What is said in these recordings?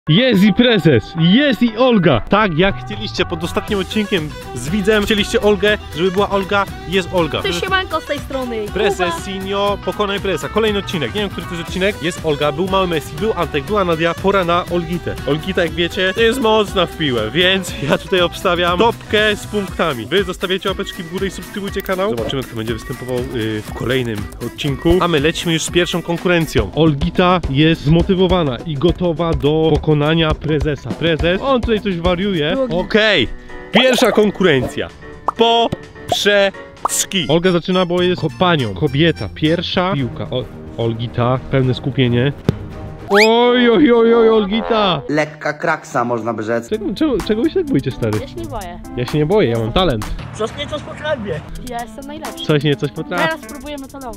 Jest i prezes, jest i Olga. Tak jak chcieliście pod ostatnim odcinkiem z widzem, chcieliście Olgę, żeby była Olga, jest Olga. Cześć, siemanko z tej strony. Prezes, Sinio, pokonaj prezesa. Kolejny odcinek, nie wiem, który to jest odcinek. Jest Olga, był mały Messi, był Antek, była Nadia, pora na Olgitę. Olgita, jak wiecie, jest mocna w piłę, więc ja tutaj obstawiam topkę z punktami. Wy zostawiacie łapeczki w górę i subskrybujcie kanał. Zobaczymy, kto będzie występował w kolejnym odcinku. A my lecimy już z pierwszą konkurencją. Olgita jest zmotywowana i gotowa do pokonania prezesa. Prezes, on tutaj coś wariuje. Okej, pierwsza konkurencja. Poprzeczki. Olga zaczyna, bo jest panią, kobieta. Pierwsza piłka. Olgita, pełne skupienie. Oj, oj, oj, oj, Olgita. Lekka kraksa, można by rzec. Czego się tak boicie, stary? Ja się nie boję. Ja się nie boję, ja mam talent. Coś nie coś potrafię. Ja jestem najlepszy. Coś potrafię. Teraz spróbujemy celować.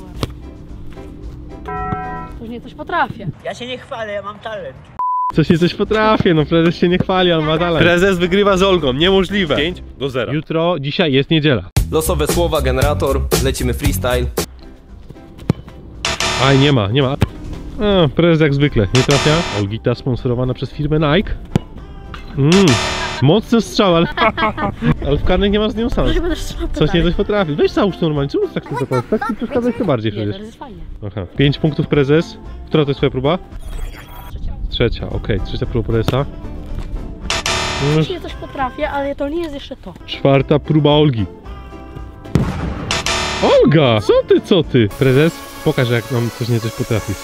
Coś potrafię. Ja się nie chwalę, ja mam talent. Coś potrafię, no prezes się nie chwali, on ma talent. Prezes wygrywa z Olgą, niemożliwe. 5-0. Jutro, dzisiaj jest niedziela. Losowe słowa, generator, lecimy freestyle. Aj, nie ma. Prezes jak zwykle, nie trafia. Olgita sponsorowana przez firmę Nike. Mocny strzał, ale w karnych nie ma z nią szans. Coś potrafi. Weź załóż to normalnie, czemu tak to zapłacić? Tak ci przeszkadza jeszcze bardziej przecież. To jest fajnie. Aha. 5 punktów prezes. Która to jest twoja próba? Trzecia, okej. Trzecia próba prezesa. Właśnie coś potrafię, ale to nie jest jeszcze to. Czwarta próba Olgi. Olga! Co ty? Prezes, pokaż, jak nam coś potrafisz.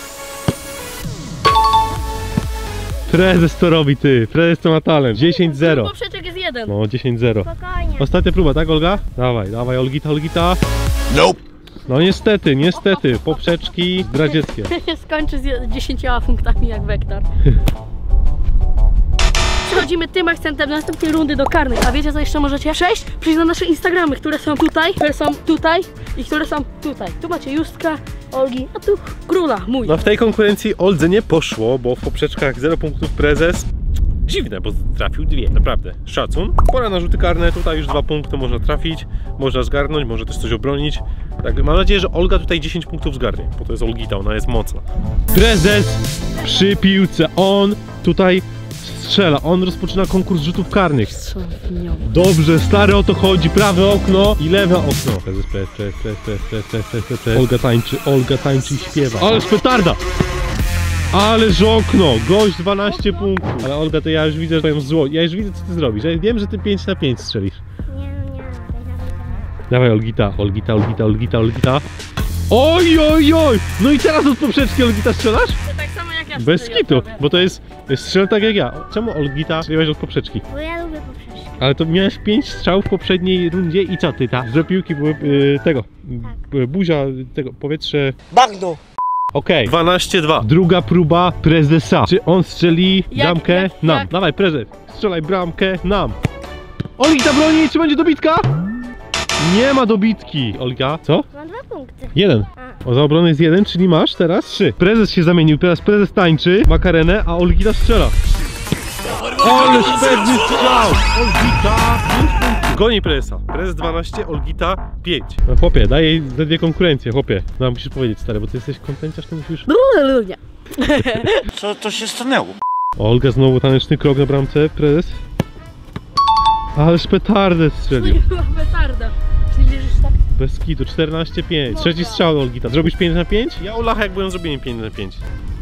Prezes to robi, ty. Prezes to ma talent. 10-0. Poprzeczek jest 1. No, 10-0. Spokojnie. Ostatnia próba, tak, Olga? Dawaj, Olgita. Nope. No niestety. Poprzeczki zdradzieckie. Skończy z 10 punktami jak Wektor. Przechodzimy tym akcentem do następnej rundy do karnych. A wiecie, co jeszcze możecie? Przyjść na nasze Instagramy, które są tutaj, i które są tutaj. Tu macie Justka, Olgi, a tu króla, mój. No w tej konkurencji Oldze nie poszło, bo w poprzeczkach 0 punktów prezes. Dziwne, bo trafił 2, naprawdę. Szacun. Pora na rzuty karne, tutaj już 2 punkty można trafić, można zgarnąć, może też coś obronić. Tak, mam nadzieję, że Olga tutaj 10 punktów zgarnie, bo to jest Olgita, ona jest mocna. Prezes przy piłce, on tutaj strzela, on rozpoczyna konkurs rzutów karnych. Dobrze, stary, o to chodzi, prawe okno i lewe okno. Prezes, Olga tańczy i śpiewa. Ależ petarda! Ależ okno! Gość 12 punktów. Ale Olga, to ja już widzę twoją zło. Ja już widzę, co ty zrobisz. Ja wiem, że ty 5 na 5 strzelisz. Nie. Dawaj, Olgita. Oj! No i teraz od poprzeczki Olgita strzelasz? To tak samo jak ja. Bez kitu, bo to jest strzel tak jak ja. Czemu Olgita strzeliłaś od poprzeczki? Bo ja lubię poprzeczki. Ale to miałeś 5 strzał w poprzedniej rundzie i co ty, że piłki były buzia, powietrze... Bagno! Okej, 12-2. Druga próba prezesa. Czy on strzeli bramkę nam? Jak? Dawaj, prezes, strzelaj bramkę nam. Olga broni, czy będzie dobitka? Nie ma dobitki. Olga, co? Mam 2 punkty. 1. O, za obronę jest 1, czyli masz teraz 3. Prezes się zamienił, teraz prezes tańczy makarenę, a Olgita strzela. Ale pewny strzał! Olgita 5 punktów. Goni prezesa. Prezes 12, Olgita 5. No chłopie, daj jej ze 2 konkurencje, chłopie. No musisz powiedzieć, stary, bo ty jesteś kontenciarz, to musisz... Nie. Co to się stanęło? Olga znowu taneczny krok na bramce, prezes. Ależ petardę strzelił. To była petarda. Czyli wierzysz tak? Bez kitu, 14-5. Trzeci strzał, Olgita. Zrobisz 5 na 5? Ja u Lacha jak byłem zrobiłem 5 na 5.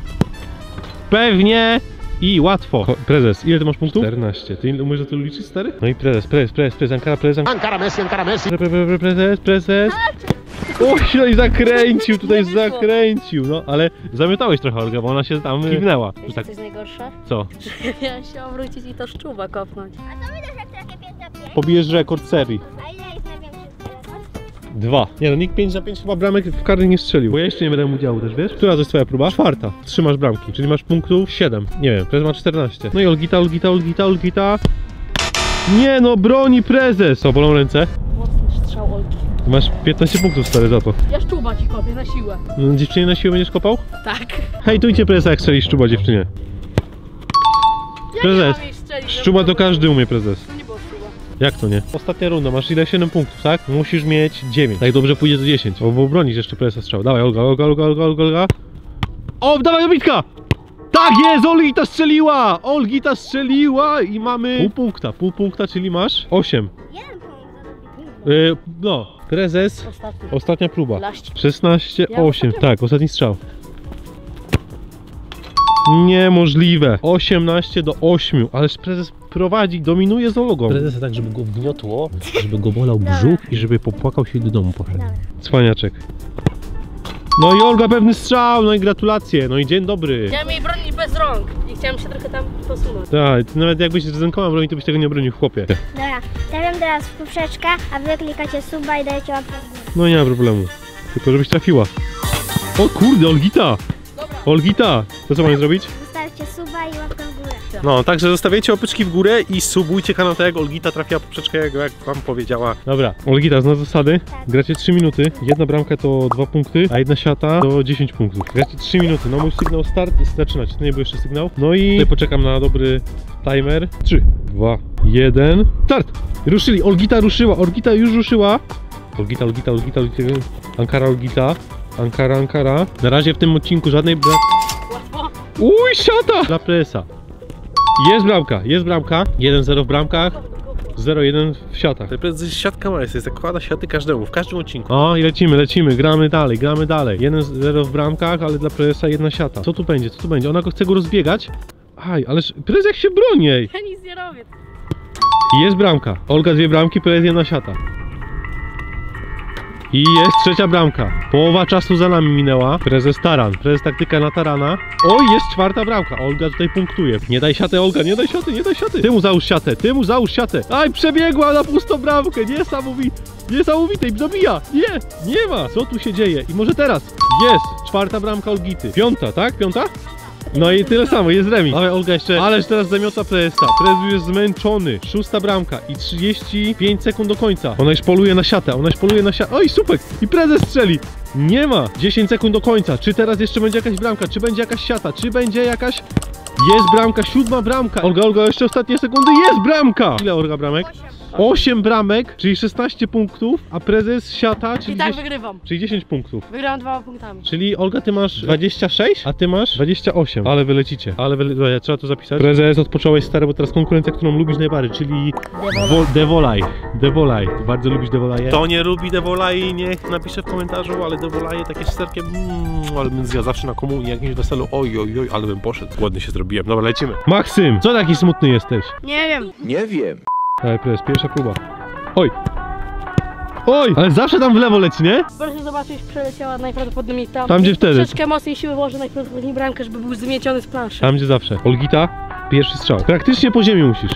Pewnie i łatwo. Prezes, ile ty masz punktów? 14. Ty umiesz za to liczyć, stary? No i prezes, Ankara Messi. Prezes. Oj, no i zakręcił, tutaj zakręcił. No, ale zamiotałeś trochę, Olga, bo ona się tam kiwnęła. Wiesz, Tak. co jest najgorsze? Co? Ja się obrócić i to szczuba kopnąć. A co wydasz, jak trafię 5 na 5? Pobijesz rekord serii. A ile jest największy rekord? 2. Nie no, nikt 5 na 5 chyba bramek w karnych nie strzelił. Bo ja jeszcze nie będę udziału też, wiesz? Która to jest twoja próba? 4. Trzymasz bramki, czyli masz punktów 7. Nie wiem, prezes ma 14. No i Olgita. Nie no, broni prezes! O, bolą ręce. Mocny strzał Olgi. Masz 15 punktów, stary, za to. Ja szczuba ci kopię na siłę. No, dziewczynie na siłę będziesz kopał? Tak. Hejtujcie prezesa, jak strzelisz szczuba, dziewczynie. Prezes, szczuba to każdy umie, prezes. To nie było szczuba. Jak to nie? Ostatnia runda, masz ile? 7 punktów, tak? Musisz mieć 9. Jak dobrze pójdzie to 10. Bo bronisz jeszcze prezesa strzał. Dawaj, Olga. O, dawaj dobitka! Tak jest, Olgita strzeliła! Olgita strzeliła i mamy pół punkta, czyli masz 8. Jeden punkt. No, prezes, Ostatni. ostatnia próba. Laść. 16, Ja 8, ostatnio. tak, ostatni strzał. Niemożliwe. 18 do 8, ależ prezes prowadzi, dominuje załogą. Prezesa tak, żeby go wgniotło, żeby go bolał brzuch i żeby popłakał się i do domu poszedł. Dobra. Cwaniaczek. No i Olga pewny strzał, no i gratulacje, no i dzień dobry. Chciałem jej bronić bez rąk i chciałem się trochę tam posunąć. Tak, ty nawet jakbyś z rękoma bronił, to byś tego nie bronił, chłopie. Dobra, stawiam teraz w poprzeczkę, a wy klikacie suba i dajecie łapkę w górę. No nie ma problemu, tylko żebyś trafiła. O kurde, Olgita! Olgita! To co mamy zrobić? Zostawcie suba i łapkę w górę. No, także zostawiajcie łapeczki w górę i subujcie kanał tak jak Olgita trafiła poprzeczkę, jak wam powiedziała. Dobra, Olgita, znasz zasady? Gracie 3 minuty, jedna bramka to 2 punkty, a jedna siata to 10 punktów. Gracie 3 minuty, no mój sygnał start, zaczynać, to nie był jeszcze sygnał. No i tutaj poczekam na dobry timer. 3, 2, 1, start! Ruszyli, Olgita ruszyła, Olgita już ruszyła. Olgita, Ankara, Olgita. Ankara. Na razie w tym odcinku żadnej Uj, siata! Dla presa. Jest bramka. 1-0 w bramkach. 0-1 w siatach. To jest siatka ma, jest zakłada siaty każdemu, w każdym odcinku. O i lecimy, gramy dalej. 1-0 w bramkach, ale dla presa jedna siata. Co tu będzie? Ona chce go rozbiegać. Aj, ależ prez jak się broni. Ja nic nie robię. Jest bramka. Olga 2 bramki, prez jedna siata. I jest trzecia bramka. Połowa czasu za nami minęła. Prezes taran. Prezes taktyka na tarana. Oj, jest czwarta bramka. Olga tutaj punktuje. Nie daj siatę, Olga, nie daj siaty. Ty mu załóż siatę. Aj, przebiegła na pustą bramkę. Niesamowite. I dobija. Nie ma. Co tu się dzieje? I może teraz. Jest. Czwarta bramka Olgity. Piąta, tak? Piąta? No i tyle samo, jest remis. Dawaj Olga jeszcze, ależ teraz zamiota prezesa. Prezes już jest zmęczony. Szósta bramka i 35 sekund do końca. Ona już poluje na siatę, Oj, super! I prezes strzeli. Nie ma. 10 sekund do końca. Czy teraz jeszcze będzie jakaś bramka? Czy będzie jakaś siata? Czy będzie jakaś... Jest bramka, 7 bramka. Olga, jeszcze ostatnie sekundy. Jest bramka! Ile Olga bramek? 8 bramek, czyli 16 punktów, a prezes siata, czyli, I tak wygrywam. czyli 10 punktów. Wygrałem 2 punktami. Czyli Olga, ty masz 26, a ty masz 28. Ale wylecicie. Dobra, trzeba to zapisać. Prezes, odpocząłeś stary, bo teraz konkurencja, którą lubisz najbardziej, czyli Devolaj. Bardzo lubisz Devolaje. Kto nie lubi Devolai, niech napisze w komentarzu, ale Devolaje takie z serkiem, ale bym zjadł zawsze na komunii, jakimś weselu, oj, ale bym poszedł. Głodny się zrobiłem. Dobra, lecimy. Maksym, co taki smutny jesteś? Nie wiem. Dawaj, prezes, pierwsza próba. Oj, ale zawsze tam w lewo leci, nie? Proszę zobaczyć, przeleciała najprawdopodobniej tam. Tam, gdzie wtedy. Troszeczkę mocniej siły włożę najprawdopodobniej bramkę, żeby był zmieciony z planszy. Tam, gdzie zawsze. Olgita, pierwszy strzał. Praktycznie po ziemi musisz.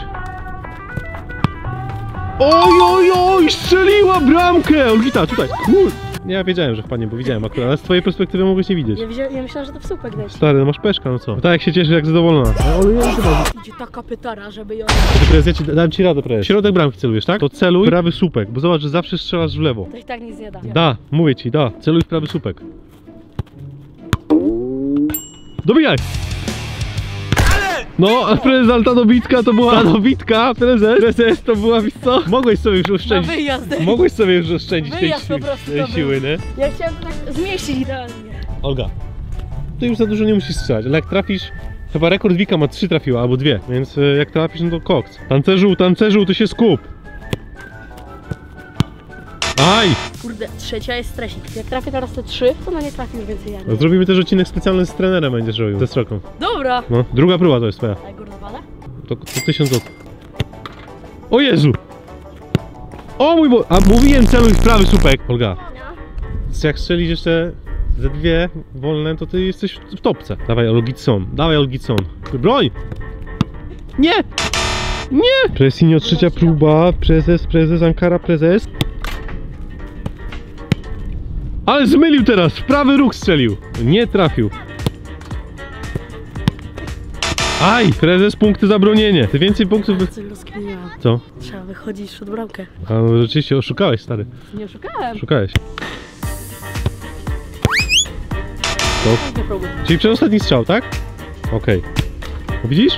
Oj, strzeliła bramkę! Olgita, tutaj. Ja wiedziałem, że wpadnie, bo widziałem akurat, ale z twojej perspektywy mogłeś nie widzieć. Ja myślałem, że to w słupek leci. Stary, no masz peszka, no co? Tak jak się cieszy, jak zadowolona. Idzie taka pytara, żeby ją... Prezes, ja dam ci radę, prezes. Środek bramki celujesz, tak? To celuj prawy słupek, bo zobacz, że zawsze strzelasz w lewo. To i tak nic nie da. Mówię ci, celuj w prawy słupek. Dobijaj! No, a prezes, ale ta dobitka to była... Ta dobitka, prezes, to była, wiesz co? Mogłeś sobie już oszczędzić. Na wyjazd. Mogłeś sobie już oszczędzić tej Wyjazd po prostu to siły, nie? Ja chciałem tak zmieścić idealnie. Olga, ty już za dużo nie musisz strzelać, ale jak trafisz... Chyba rekord Wika ma 3 trafiła, albo 2, więc jak trafisz, no to koks. Tancerzu, ty się skup! Aj! Kurde, trzecia jest stresik. Jak trafię teraz te 3, to nie trafi już więcej ja. No, zrobimy też odcinek specjalny z trenerem, będziesz robił, ze stroką. Dobra! No, druga próba to jest twoja. A go rozwalę? To 1000 zł. O Jezu! O mój Bo... A mówiłem, celuj w prawy słupek. Olga, jak strzelisz jeszcze ze 2 wolne, to ty jesteś w topce. Dawaj Olgitson. Broń! Nie! Presinio, trzecia próba. Prezes, Ankara, prezes. Ale zmylił teraz, w prawy róg strzelił. Nie trafił. Aj, prezes, punkty za bronienie. Ty więcej punktów... Co rozkminiałam? Co? Trzeba wychodzić przed bramkę. A no rzeczywiście, oszukałeś, stary. Nie oszukałem. Oszukałeś. Nie próbuj. Czyli przedostatni strzał, tak? Okej. Widzisz?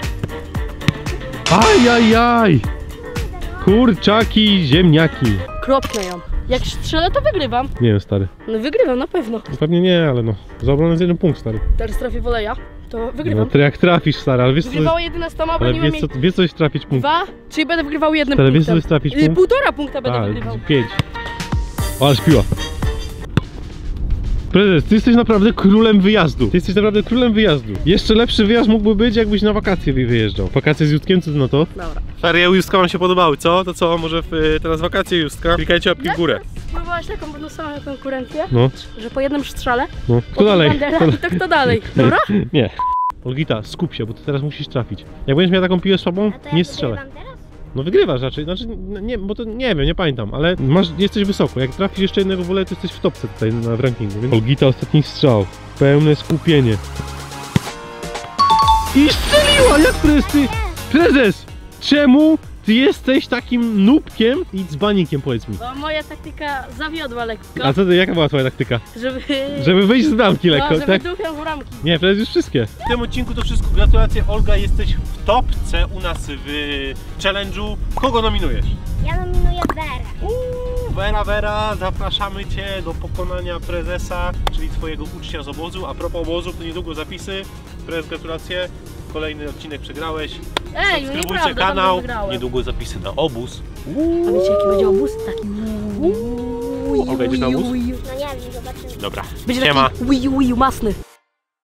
Ajajaj! Kurczaki, ziemniaki. Kropnę ją. Jak strzelę, to wygrywam. Nie wiem, stary. No wygrywam na pewno. Pewnie nie, ale no. Za obronę jest 1 punkt, stary. Teraz trafię woleja. to No wygrywam. to jak trafisz, stary, ale wiesz co... Wygrywała 11, bo Ale nie mam wiesz coś trafić punkt. 2, czyli będę wygrywał jednym Ale wiesz punktem. co trafić punkt? 1,5 punkta będę A, wygrywał. 5. O, ale śpiła. Prezes, ty jesteś naprawdę królem wyjazdu. Ty jesteś naprawdę królem wyjazdu. Jeszcze lepszy wyjazd mógłby być, jakbyś na wakacje wyjeżdżał. Wakacje z Justkiem, co ty na to? Dobra. Ferie u Justka wam się podobały, co? To co, może teraz wakacje Justka? Klikajcie łapki w górę. Spróbować taką będą samą konkurencję, No, że po jednym strzale, no. Kto od dalej? Wandera i to kto dalej, dobra? Nie. Olgita, skup się, bo ty teraz musisz trafić. Jak będziesz miał taką piłę słabą, A to ja nie strzelaj. wygrywam teraz? No wygrywasz raczej, znaczy nie, bo to nie wiem, nie pamiętam, ale jesteś wysoko. Jak trafisz jeszcze jednego wolę, to jesteś w topce tutaj w rankingu. Więc... Olgita, ostatni strzał. Pełne skupienie. I strzeliła! Jak prezes? Prezes! Czemu ty jesteś takim nubkiem i dzbanikiem, powiedz mi? Bo moja taktyka zawiodła lekko, A co ty, jaka była twoja taktyka? żeby... Żeby wyjść z bramki lekko, no, żeby tak? duchem w ramki. Nie, prezes już wszystkie. W tym odcinku to wszystko. Gratulacje, Olga, jesteś w topce u nas w challenge'u. Kogo nominujesz? Ja nominuję Werę. Vera, zapraszamy Cię do pokonania prezesa, czyli Twojego ucznia z obozu. A propos obozów, to niedługo zapisy. Prezes, gratulacje. Kolejny odcinek przegrałeś. Ej, no Subskrybujcie nieprawda, kanał. wygrałem. Niedługo zapisy na obóz. A wiecie jaki będzie obóz? Taki... Olga, idziesz na obóz? No nie wiem, zobaczymy. Dobra, Będzie siema. taki masny.